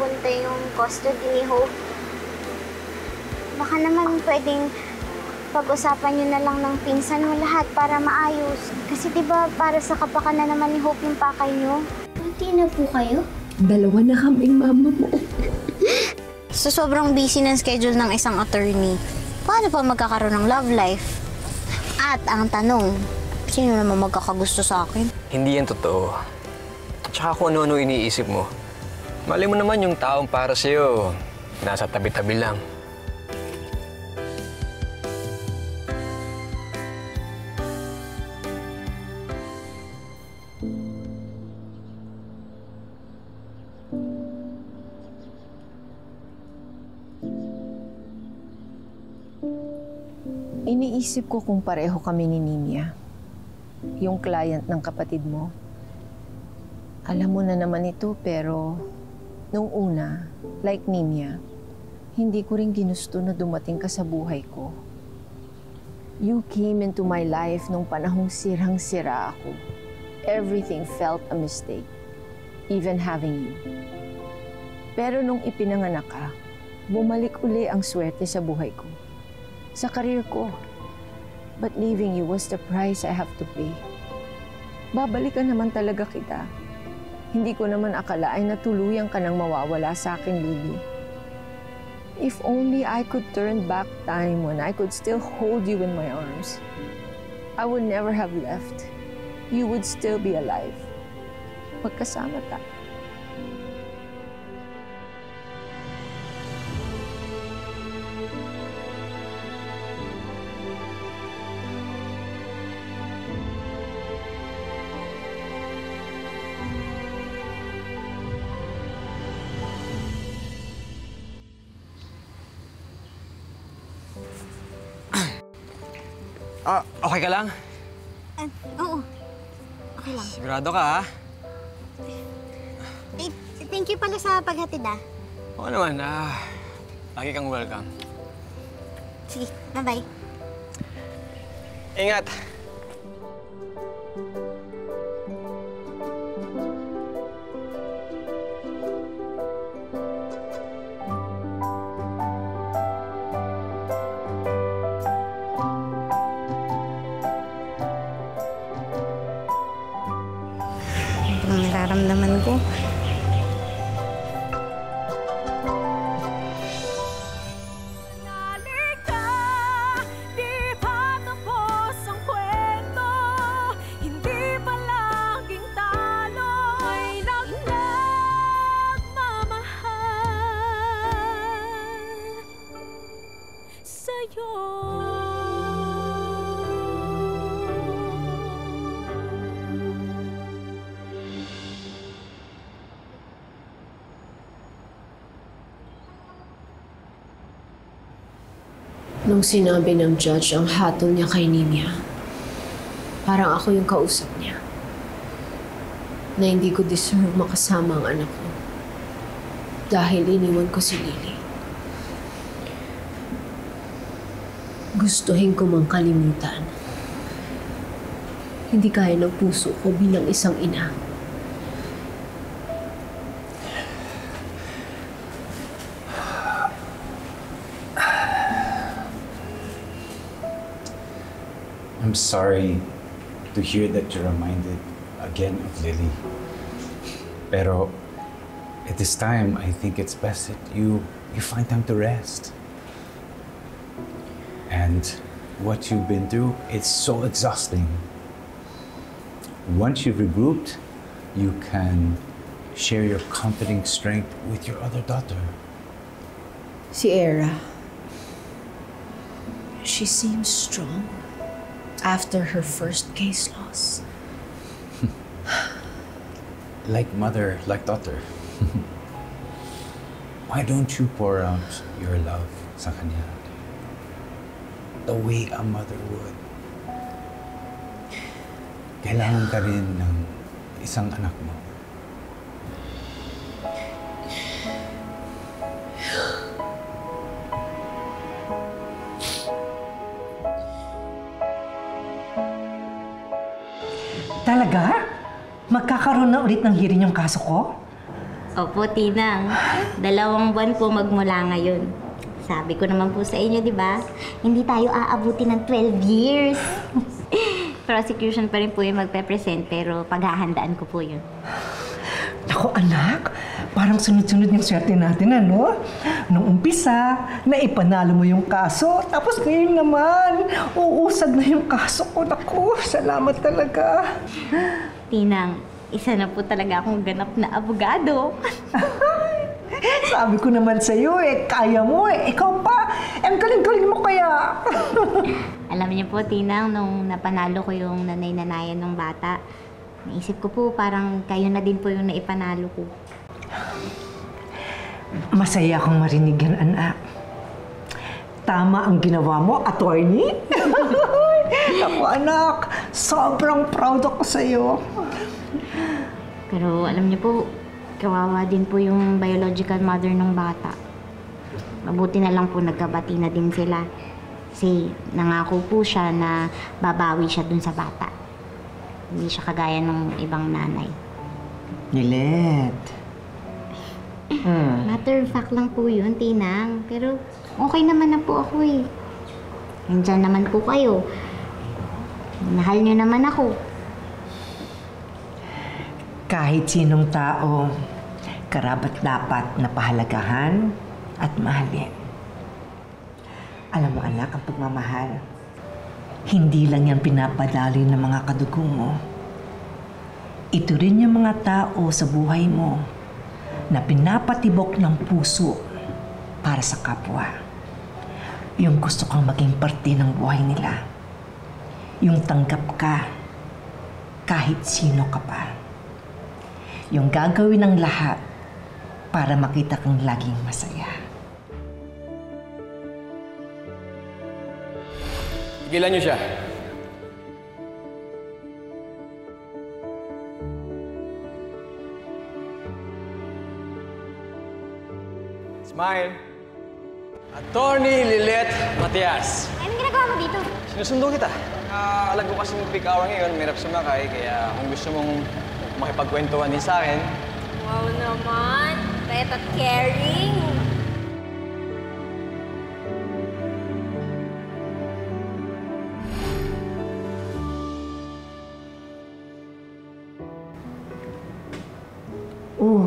mapunta yung custody ni Hope. Baka naman pwedeng pag-usapan nyo na lang ng pinsan mo lahat para maayos. Kasi diba para sa kapakanan naman ni Hope yung pakay nyo? Kunti na po kayo? 2 na kaming mama mo. So sobrang busy ng schedule ng isang attorney, paano pa magkakaroon ng love life? At ang tanong, sino naman magkakagusto sa akin? Hindi yan totoo. Tsaka kung ano-ano iniisip mo. Mali mo naman yung taong para sa'yo, nasa tabi-tabi lang. Iniisip ko kung pareho kami ni Nimia, yung client ng kapatid mo. Alam mo na naman ito, pero nung una, like Nimia, hindi ko rin ginusto na dumating ka sa buhay ko. You came into my life nung panahong sirang-sira ako. Everything felt a mistake, even having you. Pero nung ipinanganak ka, bumalik uli ang swerte sa buhay ko. Sa karir ko. But leaving you was the price I have to pay. Babalikan naman talaga kita. Hindi ko naman akalain na tuluyan ka nang mawawala sa akin, Lily. If only I could turn back time when I could still hold you in my arms. I would never have left. You would still be alive. Magkasama tayo. Okay ka lang? Oo. Okay lang. Sigurado ka, ha? Eh, thank you pala sa paghatid, ah. Oo naman, lagi kang welcome. Sige, bye-bye. Ingat! Ang nararamdaman ko. Nung sinabi ng judge ang hatol niya kay Nimia, parang ako yung kausap niya. Na hindi ko deserve makasama ang anak ko. Dahil iniwan ko si Lily. Gustuhin ko mang kalimutan. Hindi kaya ng puso ko bilang isang ina. I'm sorry to hear that you're reminded again of Lily. Pero at this time, I think it's best that you find time to rest. And what you've been through, it's so exhausting. Once you've regrouped, you can share your comforting strength with your other daughter. Si Era, she seems strong after her first case loss. Like mother, like daughter. Why don't you pour out your love sa kanya? The way a mother would. Kailangan ka rin ng isang anak mo. Talaga? Magkakaroon na ulit ng hearing yung kaso ko? Opo, Tinang. 2 buwan po magmula ngayon. Sabi ko naman po sa inyo, di ba? Hindi tayo aabuti ng 12 years. Prosecution pa rin po yung magpe-present, pero paghahandaan ko po yun. Naku anak, parang sunod-sunod yung swerte natin, ano? Nung umpisa, naipanalo mo yung kaso, tapos ngayon naman, uusad na yung kaso ko. Naku, salamat talaga. Tinang, isa na po talaga akong ganap na abogado. Sabi ko naman sa'yo kaya mo Ikaw pa, ang galing-galing mo kaya. Alam niyo po, Tinang, nung napanalo ko yung nanay-nanayan ng bata, naisip ko po parang kayo na din po yung naipanalo ko. Masaya akong marinig yan, anak. Tama ang ginawa mo, attorney. Ako, anak, sobrang proud ako sa'yo. Pero alam niyo po, kawawa din po yung biological mother ng bata. Mabuti na lang po nagkabati na din sila. Kasi nangako po siya na babawi siya dun sa bata. Hindi siya kagaya ng ibang nanay. Nilet. Matter of fact lang po yun, Tinang. Pero okay naman na po ako eh. Nandyan naman po kayo. Mahal niyo naman ako. Kahit sinong tao, karapat dapat na pahalagahan at mahalin. Alam mo anak, ang pagmamahal, hindi lang yan pinapadali ng mga kadugo mo. Ito rin yung mga tao sa buhay mo na pinapatibok ng puso para sa kapwa. Yung gusto kang maging parte ng buhay nila. Yung tanggap ka kahit sino ka pa. Yung gagawin ng lahat para makita kang laging masaya. Tigilan niyo siya. Smile. Attorney Lilet Matias. Anong ginagawa mo dito? Sinusundo kita. Alam ko kasi peak hour ngayon, mahirap sumakay. Kaya kung gusto mong makipagkwentuhan din sa akin. Wow naman! Bait at caring! Oh,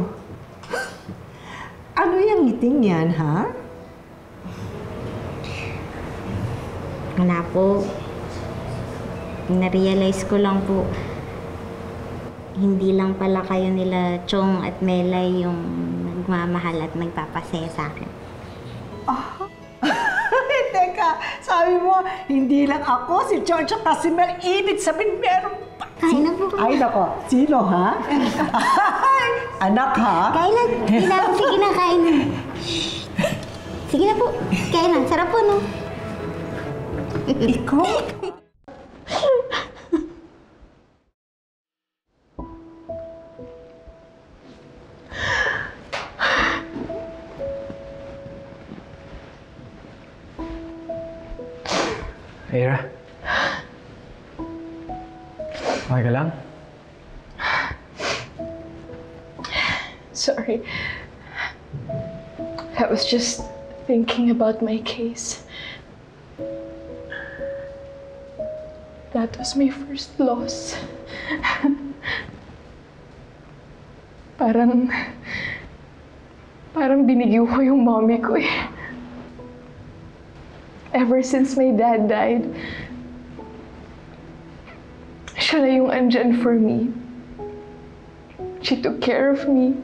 ano yung ngiting yan, ha? Wala po. Na-realize ko lang po, hindi lang pala kayo nila Chong at Melay yung nagmamahal at nagpapasaya sa akin. Teka, sabi mo, hindi lang ako, si George at si Mel, ibig sabihin meron pa. Kain na po. Ay, nako. Sino, ha? Ay, anak, ha? Kain na. Sige na, kain na. Sige na po. Kain na. Sarap po, no? Ikaw? Ira? Okay ka lang? Sorry. I was just thinking about my case. That was my first loss. Parang binigyo ko yung mommy ko eh. Ever since my dad died, siya na yung andyan for me. She took care of me.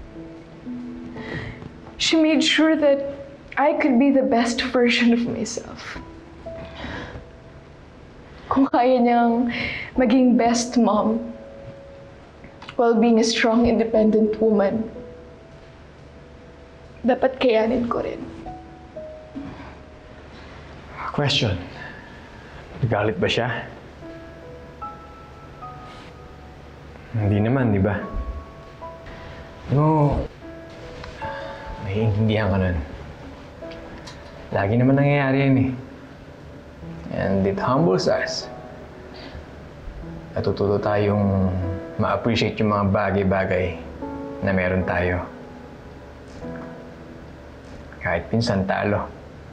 She made sure that I could be the best version of myself. Kung kaya niyang maging best mom while being a strong, independent woman, dapat kayanin ko rin. Question. Nagalit ba siya? Hindi naman, di ba? No, naiintindihan ka nun. Lagi naman nangyayari yan eh. And it humbles us. Natututo tayong ma-appreciate yung mga bagay-bagay na meron tayo. Kahit pinsan talo.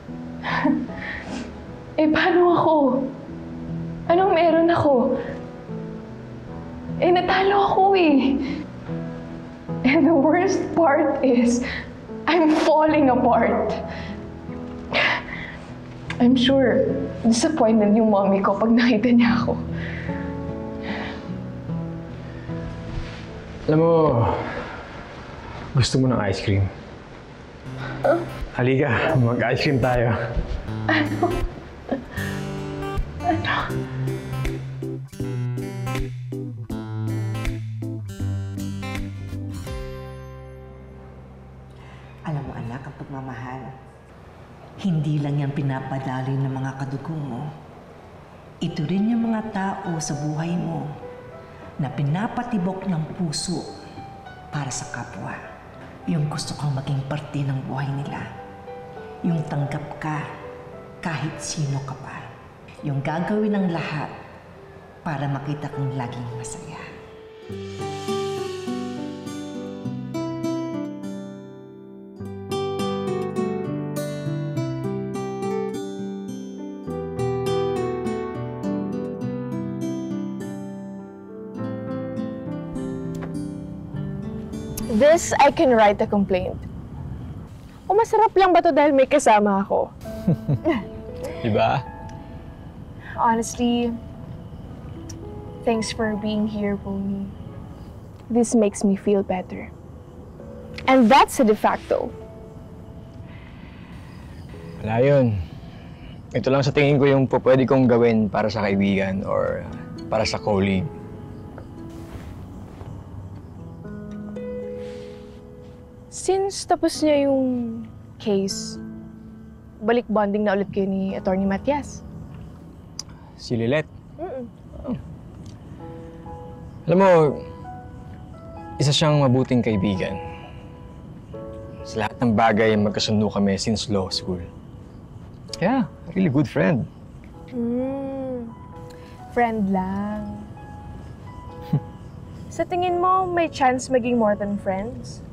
Eh, paano ako? Anong meron ako? Eh, natalo ako eh. And the worst part is, I'm falling apart. I'm sure, disappointed yung mommy ko pag nakita niya ako. Alam mo, gusto mo ng ice cream? Halika, mag-ice cream tayo. Alam mo anak, ang pagmamahal, hindi lang yan pinapadali ng mga kadugo mo. Ito rin yung mga tao sa buhay mo na pinapatibok ng puso para sa kapwa. Yung gusto kang maging parte ng buhay nila. Yung tanggap ka kahit sino ka pa. Yung gagawin ng lahat para makita kang laging masaya. This, I can write a complaint. O masarap lang ba to dahil may kasama ako? Diba? Honestly, thanks for being here, Pony. This makes me feel better. And that's a de facto. Wala yun. Ito lang sa tingin ko yung pwede kong gawin para sa kaibigan or para sa colleague. Since tapos niya yung case, balik bonding na ulit kayo ni Atty. Matias. Si Lilet. Alam mo, isa siyang mabuting kaibigan. Sa lahat ng bagay, magkasundo kami since law school. Yeah, a really good friend. Friend lang. Sa tingin mo, may chance maging more than friends?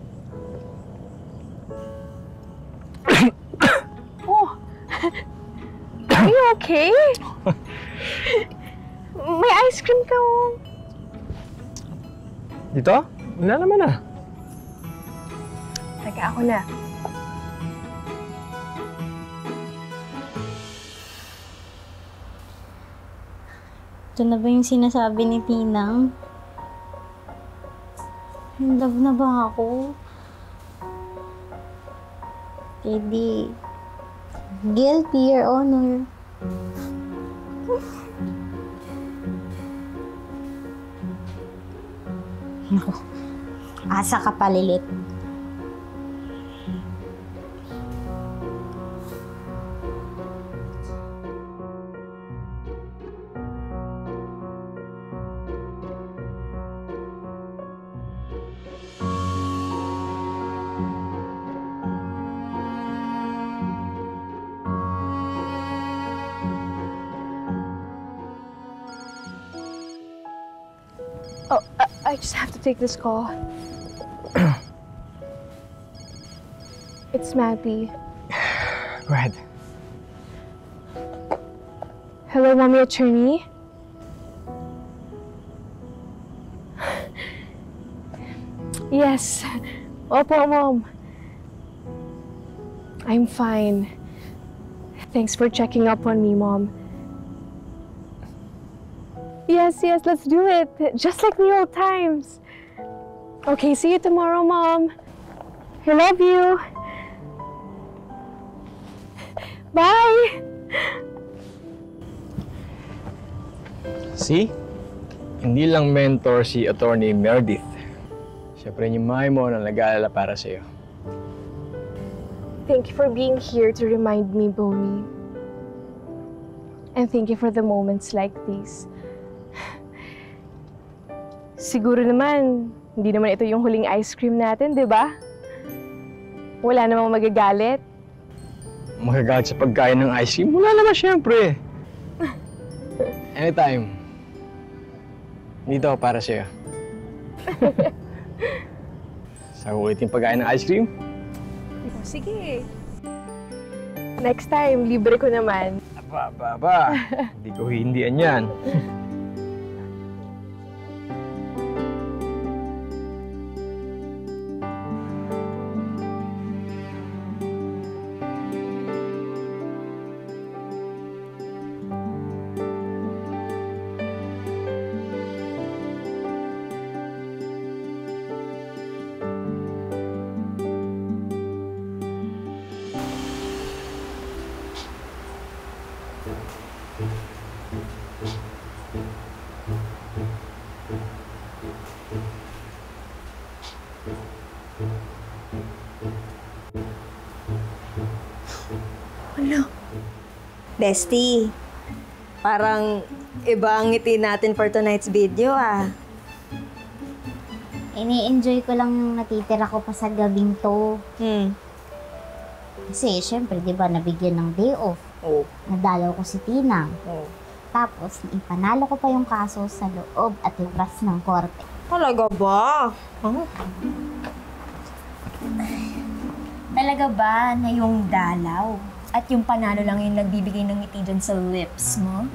Oh! Are you okay? May ice cream ka, oh. Dito? Wala naman ah. Teka, ako na. Ito na ba yung sinasabi ni Tinang? In love na ba ako? Eddie, guilty, Your Honor. Naku, asa ka pa, Lilit. Oh, I just have to take this call. It's Mappy. Go ahead. Hello, Mommy Attorney. Yes. Opo, Mom. I'm fine. Thanks for checking up on me, Mom. Yes, let's do it. Just like the old times. Okay, see you tomorrow, Mom. I love you. Bye! See? Hindi lang mentor si Attorney Meredith. Siya pa rin yung mami mo na nag-aalala para sa'yo. Thank you for being here to remind me, Bonnie. And thank you for the moments like these. Siguro naman, hindi naman ito yung huling ice cream natin, di ba? Wala namang magagalit. Magagalit sa pagkain ng ice cream? Wala naman siyempre. Anytime. Dito ako para sa'yo. Sa ulit yung pagkain ng ice cream? Sige. Next time, libre ko naman. Aba. Hindi ko hindian yan. Bestie, parang iba ang ngiti natin for tonight's video ah. Ini-enjoy ko lang yung natitira ko pa sa gabing to. Kasi, syempre, di ba, nabigyan ng day off. Oh. Nadalaw ko si Tinang. Oh. Tapos, ipanalo ko pa yung kaso sa loob at libras ng korte. Talaga ba? Talaga ba na yung dalaw at yung panalo lang yung nagbibigay ng ngiti dyan sa lips mo?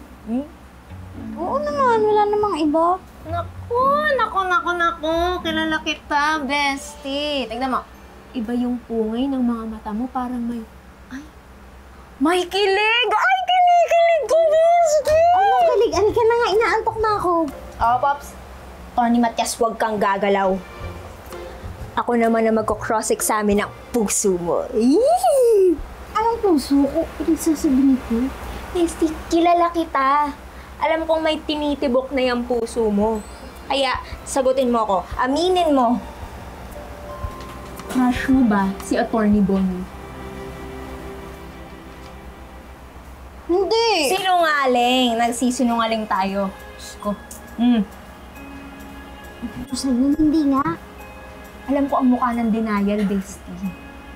Oo naman, wala namang iba. Naku. Kilala kita, bestie. Tignan mo. Iba yung pungay ng mga mata mo, parang may kilig! Ay, kilig ko, bestie! Ano, galig? Ano ka na nga, inaantok na ako. Oh, Pops. Tony Matias, huwag kang gagalaw. Ako naman na magko-cross-examine ang puso mo. Anong puso ko? Pinagsasabihin ko. Bestie, kilala kita. Alam kong may tinitibok na yung puso mo. Kaya, sagutin mo ako. Aminin mo. Crush mo ba si Attorney Bonnie? Hindi! Sinungaling! Nagsisinungaling tayo. Diyos ko. Sa'yo, hindi nga. Alam ko ang mukha ng denial, bestie.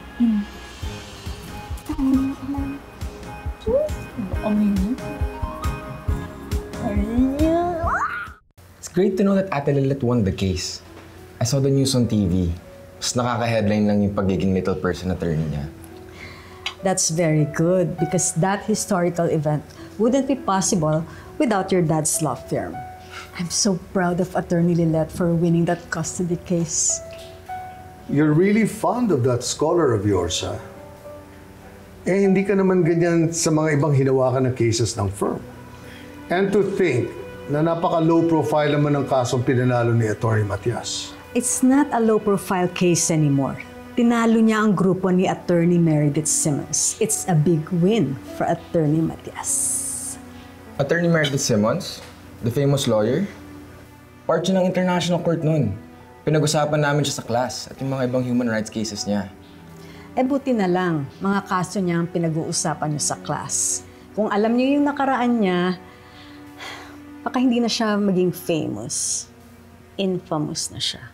It's great to know that Ate Lilet won the case. I saw the news on TV. Mas nakaka-headline lang yung pagiging little person attorney niya. That's very good because that historical event wouldn't be possible without your dad's law firm. I'm so proud of Attorney Lilet for winning that custody case. You're really fond of that scholar of yours, ha? Eh, hindi ka naman ganyan sa mga ibang hinawakan ng cases ng firm. And to think na napaka-low profile naman ng kasong pinanalo ni Attorney Matias. It's not a low-profile case anymore. Tinalo niya ang grupo ni Attorney Meredith Simmons. It's a big win for Attorney Matias. Attorney Meredith Simmons, the famous lawyer, part siya ng international court noon. Pinag-usapan namin siya sa class at yung mga ibang human rights cases niya. Eh buti na lang, mga kaso niya ang pinag-uusapan niyo sa class. Kung alam niyo yung nakaraan niya, baka hindi na siya maging famous. Infamous na siya.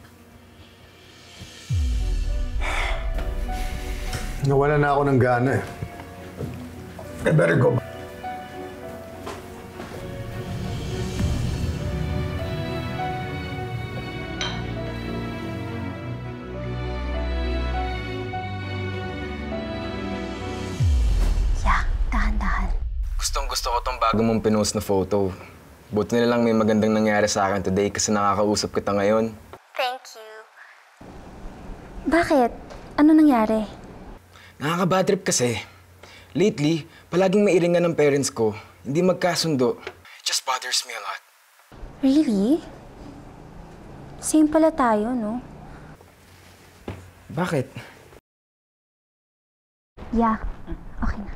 Nawala na ako ng gana eh. I better go. Gustong-gusto ko tong bago mong pinost na photo. Buti na lang may magandang nangyari sa akin today kasi nakakausap kita ngayon. Thank you. Bakit? Ano nangyari? Nakaka-bad trip kasi. Lately, palaging mairingan ng parents ko. Hindi magkasundo. It just bothers me a lot. Really? Same pala tayo, no? Bakit? Yeah. Okay na.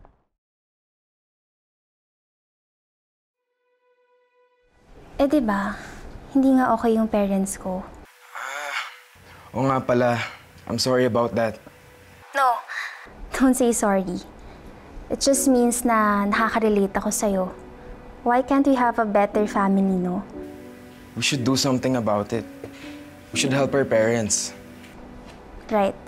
Eh, diba? Hindi nga okay yung parents ko. Oo nga pala. I'm sorry about that. No. Don't say sorry. It just means na nakaka-relate ako sa'yo. Why can't we have a better family, no? We should do something about it. We should help our parents. Right.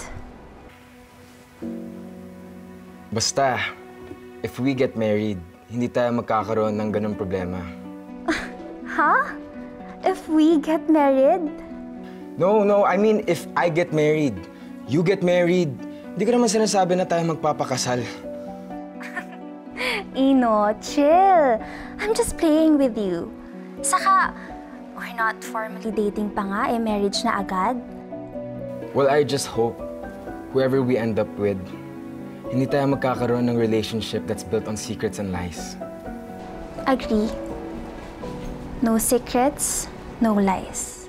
Basta, if we get married, hindi tayo magkakaroon ng ganung problema. Huh? If we get married? No, I mean if I get married, you get married, Hindi ko naman sinasabi na tayo magpapakasal. Ino, chill. I'm just playing with you. Saka, we're not formally dating pa nga, marriage na agad. Well, I just hope whoever we end up with, hindi tayo magkakaroon ng relationship that's built on secrets and lies. Agree. No secrets, no lies.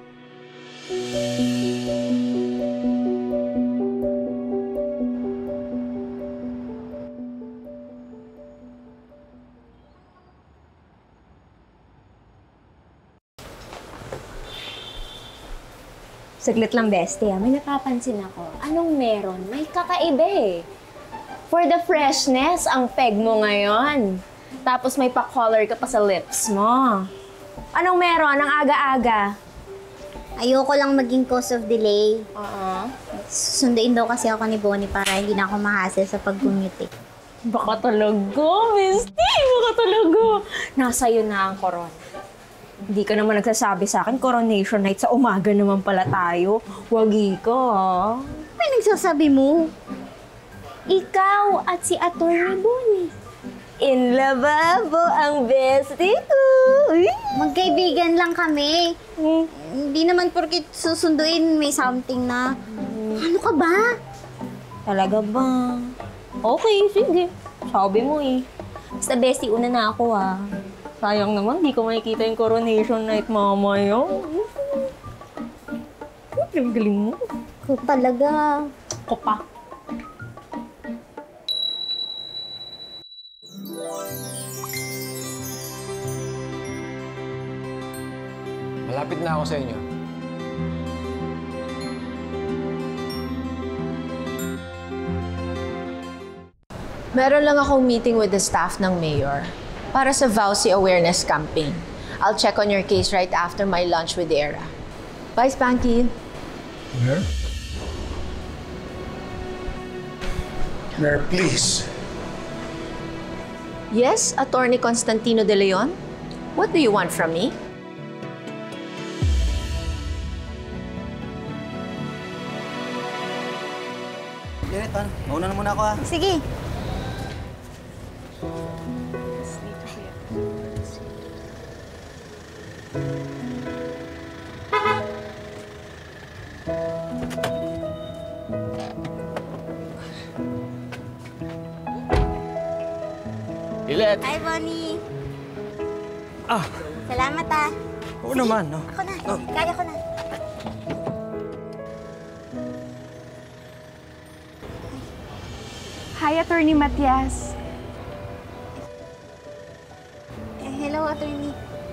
Saglit lang, bestie. May napapansin ako. Anong meron? May kakaiba eh. For the freshness, ang peg mo ngayon. Tapos may pa-color ka pa sa lips mo. Anong meron? Ang aga-aga. Ayoko lang maging cause of delay. Susunduin daw kasi ako ni Bonnie para hindi na ako mahasel sa pag-commute. Baka talaga, bestie. Baka talaga. Nasa'yo na ang corona. Hindi ka naman nagsasabi sa akin, coronation night sa umaga naman pala tayo. Wagi ka, ha? May nagsasabi mo? Ikaw at si Atty. Bonnie. In lababo ang bestie ko. Magkaibigan lang kami. Hindi naman porkit susunduin may something na... Ano ka ba? Talaga ba? Okay, sige. Sabi mo eh. Basta bestie, una na ako ah. Sayang naman, di ko makikita yung coronation night mamaya. Ang galing mo. Ko talaga. Ko pa. Malapit na ako sa inyo. Meron lang akong meeting with the staff ng mayor para sa VAUSI awareness campaign. I'll check on your case right after my lunch with Era. Bye, Spanky. Mayor? Mayor, please. Yes, Attorney Constantino De Leon? What do you want from me? Tan, mauna na muna ako ha. Sige. Lilet! Hi, Bonnie. Ah! Salamat ah. Oo naman, no? Ako na. Kaya ko na. Hi, Attorney Matias. Hello, attorney.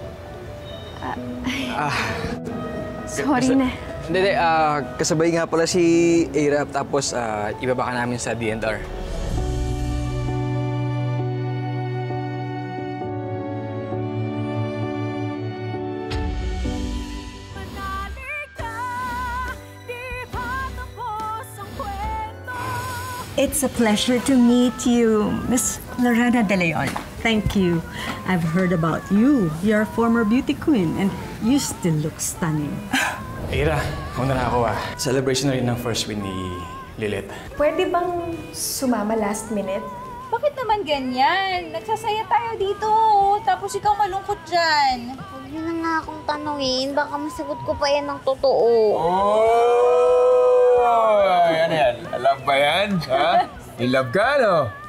Sorry na. Hindi, kasabay nga pala si Era, tapos ibaba ka namin sa D&R. It's a pleasure to meet you, Miss Lorena De Leon. Thank you. I've heard about you. You're a former beauty queen and you still look stunning. Era, muna na ako Celebration na rin ng first win ni Lilet. Pwede bang sumama last minute? Bakit naman ganyan? Nagsasaya tayo dito, tapos ikaw malungkot dyan. Huwag niyo na nga akong tanungin. Baka masagot ko pa yan ng totoo. Oh! Ano yan? Love ba yan? Ha? In love ka, no?